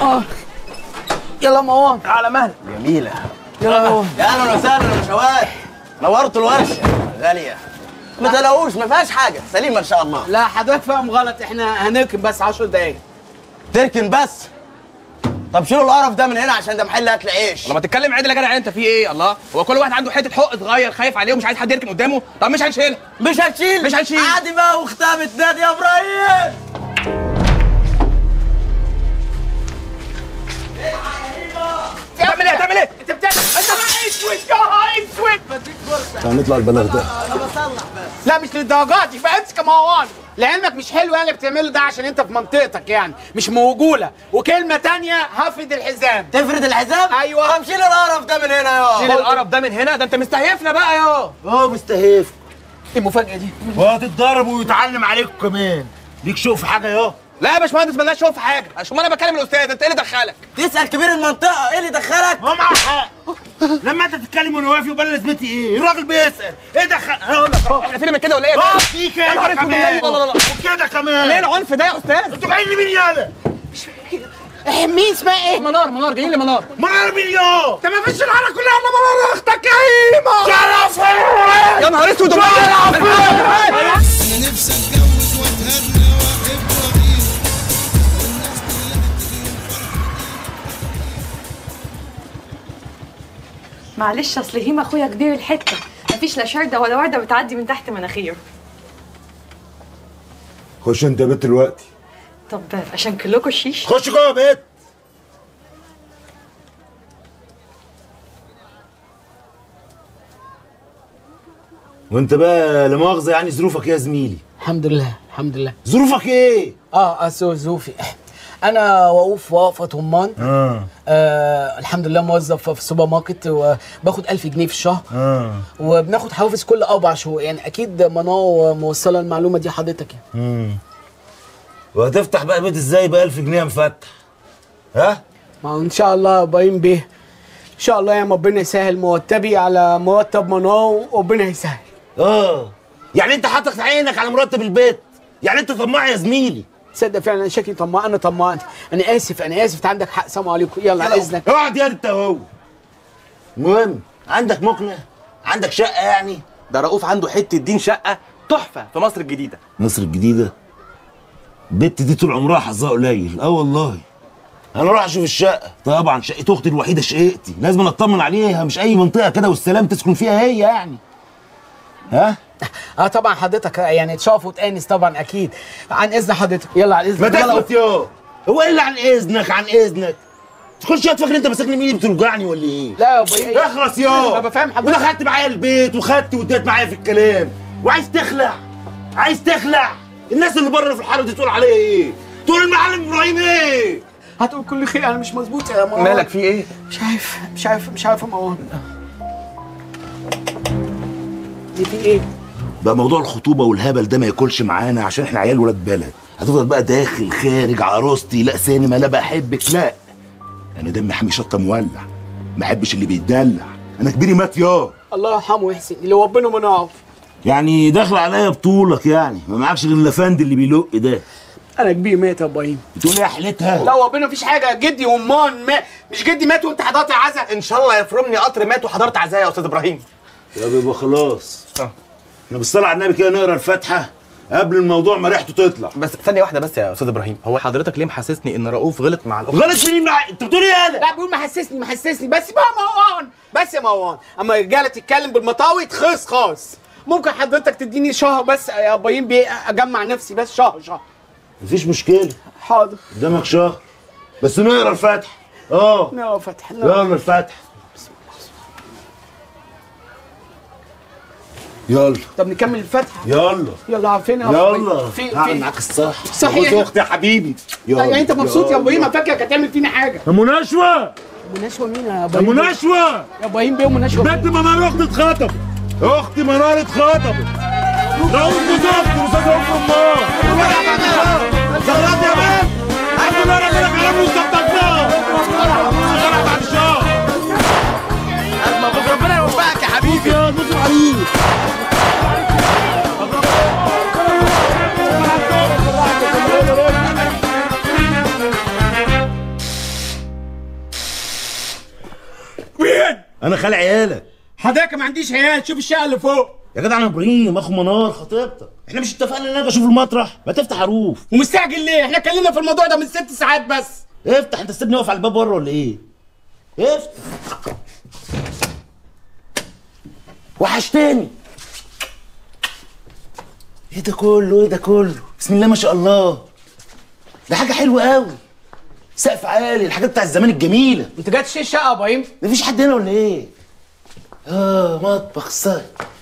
يلا مروان على مهلك. جميلة. يلا مروان. يا اهلا وسهلا يا باشوات. نورتوا الورشة غالية. ما تلاقوش ما فيهاش حاجة، سليمة ان شاء الله. لا حضرتك فاهم غلط، احنا هنركن بس 10 دقايق. تركن بس؟ طب شيلوا القرف ده من هنا عشان ده محل اكل عيش. لما تتكلم عدل يا جدع انت في ايه؟ الله هو كل واحد عنده حته حق صغير خايف عليه ومش عايز حد يركن قدامه؟ طب مش هنشيلها. مش هنشيل عادي بقى واختها بتنادي يا ابراهيم. تعمل ايه؟ تعمل ايه؟ انت بتعمل انت بقى اسود يا اسود. بديك فرصة. هنطلع البلاغ ده. انا بصلح بس. لا مش للدرجات دي بقى، امسك يا مروان. لعلمك مش حلو يعني بتعمله ده عشان انت في منطقتك يعني مش موجوله. وكلمه تانية هفرد الحزام. تفرد الحزام؟ ايوه. طب شيل القرف ده من هنا يا. شيل القرف ده من هنا، ده انت مستهيفنا بقى يا. مستهيف. ايه المفاجاه دي؟ وهتتضرب ويتعلم عليكم كمان. ليك شوف في حاجه يا. لا يا باشمهندس مالناش شوف في حاجه، عشان انا بكلم الاستاذ. انت ايه اللي دخلك؟ تسال كبير المنطقه ايه اللي دخلك؟ هو معاه حق. لما انت تتكلم وانا واقف يبقى لازمتي ايه؟ الراجل بيسال ايه دخل؟ هقول لك احنا فين من كده ولا ايه؟ في كده كمان. وكده كمان. ليه العنف ده يا استاذ؟ انتوا جايين لمين يالا؟ مين اسمها ايه؟ منار جايين لمنار. منار مين يا؟ انت ما فيش الحاره كلها الا منار اختك يا هيما. شرفي. يا نهار اسود. انا نفسي اتجوز واتهنى واحب واغير والناس كلها معلش اصل هيما اخويا كبير الحته، مفيش لا شرده ولا ورده بتعدي من تحت مناخيره. خش انت يا بنت دلوقتي. طب عشان كلكوا شيش. خش جوه يا بيت. وانت بقى لا مؤاخذه يعني ظروفك ايه يا زميلي؟ الحمد لله الحمد لله. ظروفك ايه؟ ظروفي انا وقوف وقفه طمان. الحمد لله موظف في السوبر ماركت وباخد 1000 جنيه في الشهر. وبناخد حوافز كل 4 شهور يعني اكيد منار موصله المعلومه دي حضرتك يعني. وهتفتح بقى بيت ازاي ب 1000 جنيه مفتح؟ ها؟ ما هو ان شاء الله باين بيه ان شاء الله يا ربنا يسهل مرتبي على مرتب منار وربنا يسهل. يعني انت حاطط عينك على مرتب البيت؟ يعني انت طماع يا زميلي؟ تصدق فعلا انا شكلي طماع. انا طماع. انا اسف انت عندك حق. سلام عليكم. يلا على اذنك. اقعد يا انت اهو. المهم عندك مقنع؟ عندك شقه يعني؟ ده رؤوف عنده حته دين شقه تحفه في مصر الجديده. مصر الجديده؟ البت دي طول عمرها حظها قليل. والله انا اروح اشوف الشقه. طبعا شقه اختي الوحيده شقتي، لازم اطمن عليها، مش اي منطقه كده والسلام تسكن فيها هي يعني. ها؟ طبعا حضرتك يعني تشرف وتانس طبعا اكيد. عن اذن حضرتك. يلا عن اذنك. ما تثبت يا هو ايه اللي عن اذنك عن اذنك؟ تخش يا فاكر انت ماسكني مين بتوجعني ولا ايه؟ لا يا ابوي اخلص يا. انا بفهم حضرتك. ودخلت معايا البيت وخدت واديت معايا في الكلام وعايز تخلع. عايز تخلع. الناس اللي بره في الحاره دي تقول عليا ايه؟ تقول المعلم ابراهيم ايه؟ هتقول كل خير. انا مش مظبوط يا مروان. مالك في ايه؟ مش عارف يا مروان. دي في ايه؟ بقى موضوع الخطوبه والهبل ده ما ياكلش معانا عشان احنا عيال ولاد بلد. هتفضل بقى داخل خارج عروستي لا سينما لا بحبك لا. انا دمي حامي شطه مولع. ما احبش اللي بيتدلع. انا كبيري مات يا. الله يرحمه ويحسن اللي ربنا ما نعرف. يعني داخل عليا بطولك يعني ما معكش غير اللفند اللي بيلق ده. انا كبير مات يا ابراهيم. بتقول ايه يا حلتها؟ لا ربنا مفيش حاجه. جدي ومان مات. مش جدي مات وانت حضرت عزا. ان شاء الله يفرمني قطر مات وحضرت عزايا يا استاذ ابراهيم. يا بيبقى خلاص. احنا بالصلاه على النبي كده نقرا الفاتحه قبل الموضوع ما ريحته تطلع. بس ثانيه واحده بس يا استاذ ابراهيم، هو حضرتك ليه محسسني ان رؤوف غلط مع الاخت؟ غلط مين مع انت بتقول ايه انا؟ لا بيقول محسسني بس بقى مروان. بس يا مروان اما الرجاله تتكلم بالمطاوي تخلص خالص. ممكن حضرتك تديني شهر بس يا ابراهيم بيه اجمع نفسي بس شهر. مفيش مشكله. حاضر. قدامك شهر بس نقرا الفاتحه. نقرا الفاتحه. يلا الفاتحه. يلا. طب نكمل الفاتحه. يلا عارفين يلا. في هعمل معاك الصح. صحيح بص اختي يا حبيبي. يلا يعني انت مبسوط يا ابراهيم؟ فاكرك هتعمل فينا حاجه. مناشوه. مناشوه مين يا ابراهيم؟ مناشوه يا ابراهيم بيه. مناشوه بنت منار اختي اتخطبت. اختي منار اتخطبت. رؤوف بالظبط واستاذ رؤوف امال. زغرات يا بنت. الحمد لله ربنا كرمني وظبطناه. شغاله بعد شهر. مبروك ربنا يوفقك يا حبيبي. يا بصوا عليك. انا خال عيالك. حضرتك ما عنديش عيال، شوف الشقه اللي فوق. يا جدع انا ابراهيم اخو منار خطيبتك، احنا مش اتفقنا ان انا اشوف المطرح؟ ما تفتح عروف. ومستعجل ليه؟ احنا اتكلمنا في الموضوع ده من 6 ساعات بس. افتح، انت سيبني واقف على الباب بره ولا ايه؟ افتح. وحشتني. ايه ده كله؟ ايه ده كله؟ بسم الله ما شاء الله. ده حاجه حلوه قوي. سقف عالي، الحاجات بتاع الزمان الجميله. انت جاي تشتري الشقه يا ابراهيم؟ مفيش حد هنا ولا ايه؟ مطبخ صاير.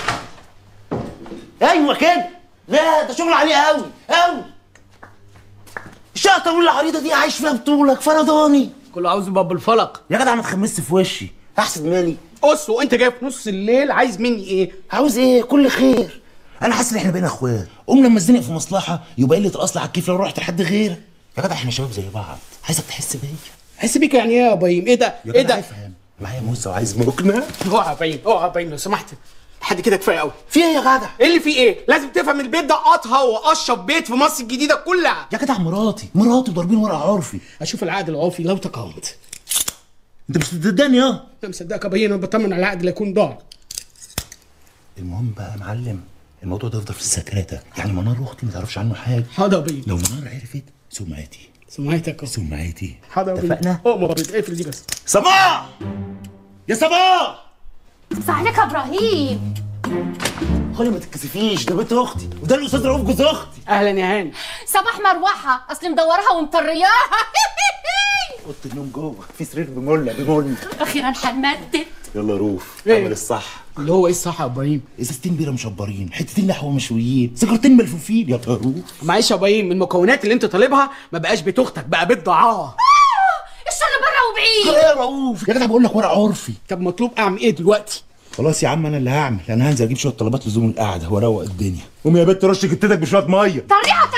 ايوه كده. لا ده شغل عليه قوي قوي. الشقه الطويله العريضه دي عايش فيها بطولك فرداني. كله عاوز باب الفلق. يا جدع ما تخمسش في وشي، احسد مالي. قص، وانت جاي في نص الليل عايز مني ايه؟ عاوز ايه؟ كل خير. انا حاسس ان احنا بقينا اخوات، قوم لما اتزنق في مصلحه يبقى قله الاصل على الكيف لو رحت لحد غيرك. يا جدع احنا شباب زي بعض، عايزك تحس بيا. احس بيك يعني ايه يا ابراهيم؟ ايه ده؟ يا ايه جدع ده؟ افهم، معايا موزه وعايز مكنه. اوعى يا ابراهيم، اوعى يا ابراهيم لو سمحت. لحد كده كفايه قوي. في ايه يا جدع؟ ايه اللي فيه ايه؟ لازم تفهم البيت ده اطهى واشرب بيت في مصر الجديده كلها. يا جدع مراتي ضاربين ورق عرفي. اشوف العقد العرفي لو تقاومت. انت مش بتصدقني يا؟ انت مصدقك يا ابراهيم؟ انا بطمن على العقد لا يكون ضاع. المهم بقى يا معلم، الموضوع ده يفضل في السكرته، يعني منار اختي ما تعرفش عنه حاجه. حاضر يا ابراهيم. لو منار عرفت سمعتي. سمعتك سمعتي. حاضر يا ابراهيم. اتفقنا؟ اؤمر اقفل دي بس. صباح يا صباح. بس عليك يا ابراهيم. خلي ما تتكسفيش، ده بنت اختي وده الاستاذ رؤوف جوز اختي. اهلا يا هاني. صباح مروحه، اصل مدورها ومطرياها. اوضه النوم جوه، في سرير بمله. اخيرا هنمدد. يلا روف، إيه؟ اعمل الصح. اللي هو ايه الصح يا ابراهيم؟ ازازتين بيره مشبرين، حتتين لحمه مشويين، سيجارتين ملفوفين. يا طروف معلش يا ابراهيم، المكونات اللي انت طالبها ما بقاش بيت اختك، بقى بيت ضاعاه. الشر بره وبعيد. ايه يا رؤوف؟ يا جدع بقول لك ورق عرفي. طب مطلوب اعمل ايه دلوقتي؟ خلاص يا عم انا اللي هعمل، انا هنزل اجيب شويه طلبات لزوم القعده واروق الدنيا. قوم يا بنت رش كتتك بشويه ميه. طريها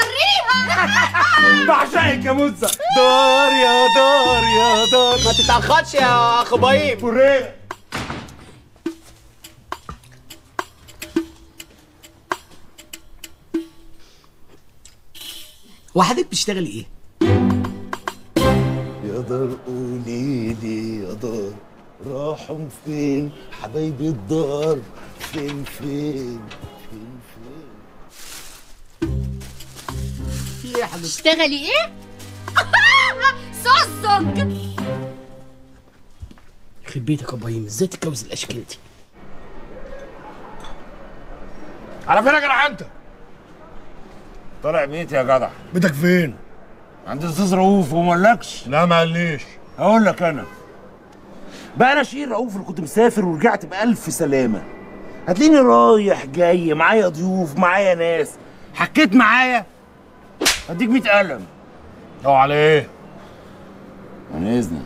بعشقك يا موزه. دار يا دار يا دار. ما تتاخرش يا اخ ابراهيم. فريق. وحضرتك بتشتغلي ايه؟ يا دار قولي لي يا دار، راحوا فين حبايبي الدار؟ فين فين فين فين؟ في ايه يا حضرتك؟ تشتغلي ايه؟ صزق. يخرب بيتك يا ابراهيم، ازاي تتجوز الاشكال دي؟ على فين يا جدع انت؟ طالع بيتي يا جدع. بيتك فين؟ عند الاستاذ رؤوف وما قالكش؟ لا ما قاليش. هقول لك انا. بقى انا شير رؤوف اللي كنت مسافر ورجعت بألف سلامة. هتلاقيني رايح جاي، معايا ضيوف، معايا ناس. حكيت معايا هديك 100 قلم. او على ايه؟ عن اذنك.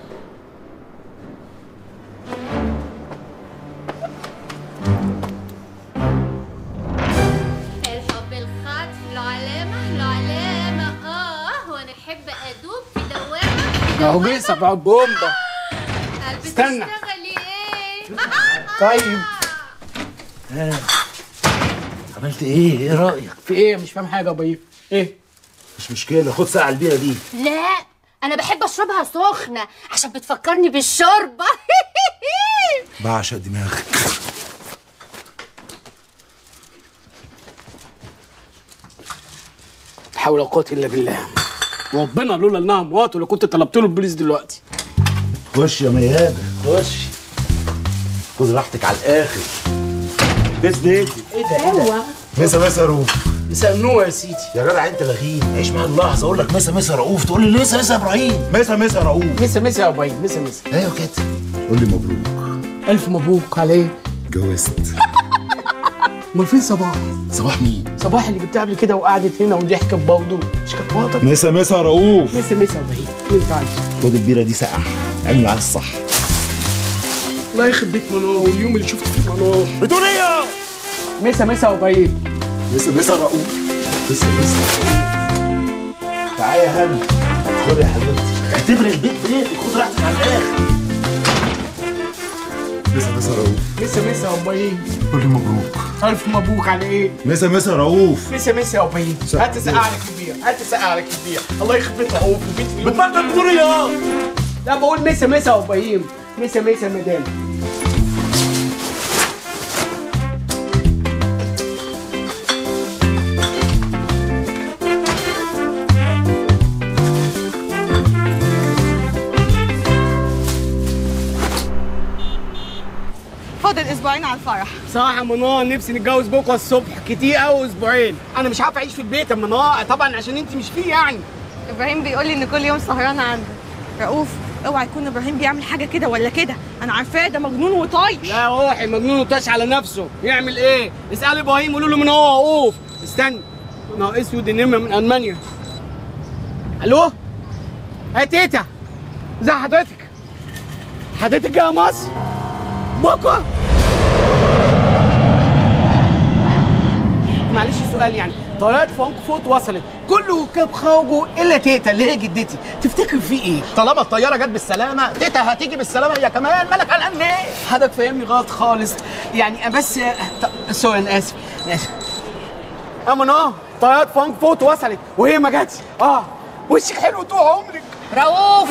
الحب الخاطف له علامة وانا احب ادوب في دوامة. اهو بيسك بقى بومبا. استنى. بتشتغلي ايه؟ طيب عملت ايه؟ ايه رأيك؟ في ايه؟ مش فاهم حاجه يا ابراهيم. ايه؟ مش مشكلة، خد ساعة البيرة دي. لا انا بحب اشربها سخنة عشان بتفكرني بالشوربة. بعشق دماغك. لا حول ولا قوه الا بالله. ربنا لولا انها مراته اللي كنت طلبت له البوليس دلوقتي. خش يا ميادة خش. خد راحتك على الآخر. بس بيتي. ايه ده؟ مسا رؤوف. مساء النور يا سيدي. يا جدع انت لغيب، عيش معايا اللحظة. اقول لك مسا رؤوف تقول لي مسا ابراهيم. مسا رؤوف. مسا يا ابراهيم، مسا. ايوه كده. قول لي مبروك. الف مبروك على ايه؟ اتجوزت. امال فين صباح؟ صباح مين؟ صباح اللي جبتها قبل كده وقعدت هنا وضحكت برضه، مش كانت مراتك؟ مسا رؤوف. مسا يا ابراهيم، اللي انت عايزه. خد البيرة دي سقع، اعمل معاها الصح. الله يخرب بيت منار، واليوم اللي شفت فيه منار. بتقول ايه يا؟ مسا يا ابراهيم. مسا رؤوف. مسا تعالى يا هنا. خد يا حبيبتي، اعتبر البيت بيتك، خد راحتك على الاخر. مسا رؤوف. مسا يا ابراهيم. قول لي مبروك. الف مبروك على ايه؟ مسا رؤوف. مسا يا ابراهيم. هات سقع لك البير، هات سقع لك البير. الله يخرب بيت رؤوف وبيت في بتبطل تقول ايه يا؟ لا بقول مسا يا ابراهيم. مسا يا مدام. على الفرح. صح يا منار، نفسي نتجوز بكره الصبح، كتير قوي اسبوعين. انا مش عارف اعيش في البيت يا منار، طبعا عشان انت مش فيه يعني. ابراهيم بيقول لي ان كل يوم سهرانه عندك. رؤوف اوعى يكون ابراهيم بيعمل حاجه كده ولا كده، انا عارفاه ده مجنون وطايش. لا روحي، مجنون وطاش على نفسه، يعمل ايه؟ اسال ابراهيم، قولوا له من هو رؤوف. استني، انا اسود النمر من المانيا. الو؟ يا تيتا، ازي حضرتك؟ حضرتك جايه مصر؟ بكره؟ معلش السؤال يعني، طيارات فرانكفورت وصلت، كل ركاب خرجوا الا تيتا اللي هي جدتي، تفتكر في ايه؟ طالما الطياره جت بالسلامه تيتا هتيجي بالسلامه هي كمان، مالك قلقان ليه؟ حضرتك فاهمني غلط خالص، يعني بس سوري انا اسف انا اسف. اما طيارات فرانكفورت وصلت وهي ما جاتش. وشك حلو طول عمرك. رؤوف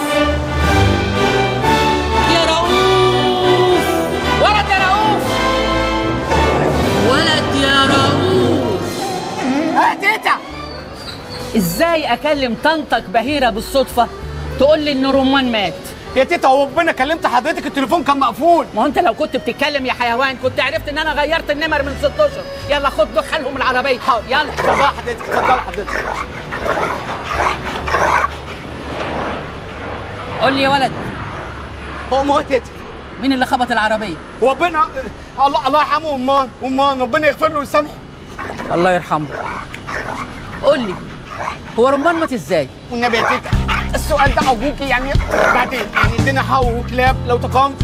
يا رؤوف، ولد يا رؤوف، ولد يا رؤوف. تيتا، ازاي اكلم طنطك بهيره بالصدفه تقول لي ان رمان مات؟ يا تيتا هو ربنا كلمت حضرتك التليفون كان مقفول. ما هو انت لو كنت بتتكلم يا حيوان كنت عرفت ان انا غيرت النمر من 16. يلا خد دخلهم العربيه. يلا اتفضل حضرتك، اتفضل حضرتك. قول لي يا ولد، هو تيتا مين اللي خبط العربيه؟ ربنا، الله يرحمه أمان ربنا يغفر له ويسامحه. الله يرحمه. قول لي هو رمان مات ازاي؟ والنبي يا تيتا السؤال ده ابوكي يعني بعدين، يعني ادينا حو وكلاب لو تقامت.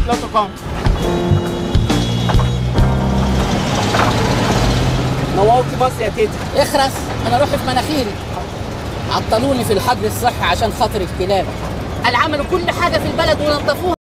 نورتي مصر يا تيتا. اخرس، انا روحي في مناخيري. عطلوني في الحجر الصحي عشان خاطر الكلاب. قال عملوا كل حاجه في البلد ونظفوها